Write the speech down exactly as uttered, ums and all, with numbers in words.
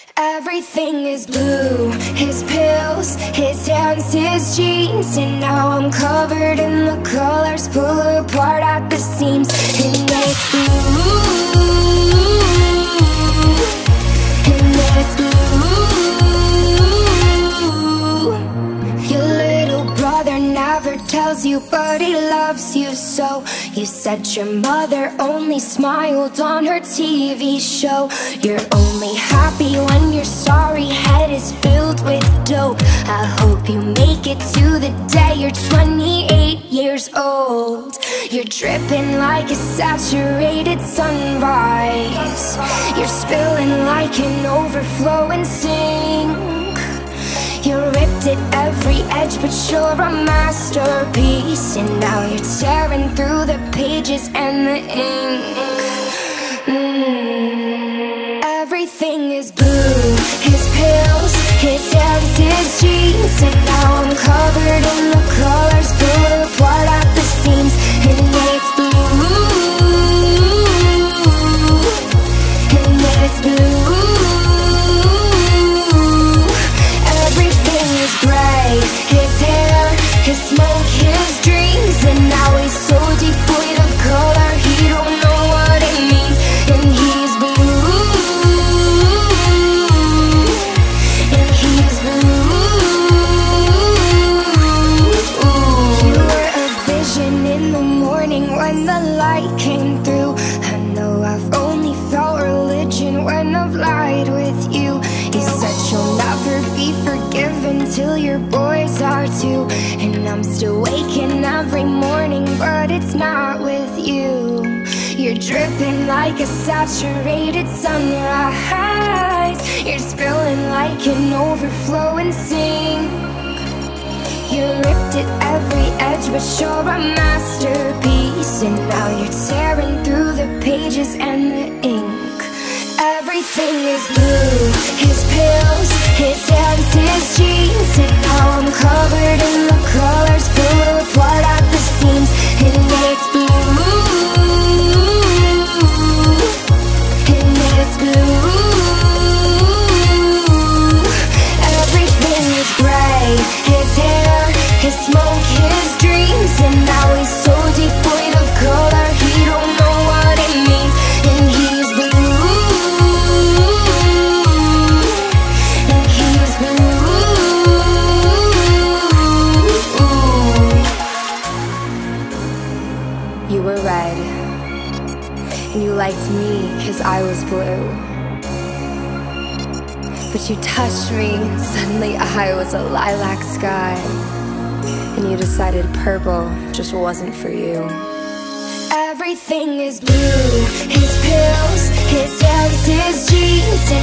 Everything is blue, his pills, his hands, his jeans. And now I'm covered in the colors, pull apart at the seams. And it's blue, and it's blue. Your little brother never tells you, but he loves you so. You said your mother only smiled on her T V show. You're only happy when your sorry head is filled with dope. I hope you make it to the day you're twenty-eight years old. You're dripping like a saturated sunrise. You're spilling like an overflowing sink. You ripped at every edge, but you're a masterpiece. And now you're tearing through the pages and the ink. mm. Everything is blue, his pills, his hands, his jeans. And now I'm covered in the colors, pulled apart at the seams. And it's blue, and it's blue. His hair, his smoke, his dreams. And now he's so devoid of color, he don't know what it means. And he's blue, and he's blue. You were a vision in the morning when the light came through. I know I've only felt religion when I've lied with you. You said you'll never be forgiven till your boys are too. And I'm still waking every morning, but it's not with you. You're dripping like a saturated sunrise. You're spilling like an overflowing sink. You ripped at every edge, but you're a masterpiece. And now you're tearing through the pages and the ink. Everything is blue, his pills, his hands, his jeans. And now I'm covered in the colors, pulled apart at the seams. And it's blue, and it's blue. Everything is gray, his hair, his smoke, his dreams. And now he's so devoid of color, he don't know what it means. And he's blue, you were red, and you liked me cause I was blue. But you touched me, suddenly I was a lilac sky. And you decided purple just wasn't for you. Everything is blue, his pills, his hands, his jeans.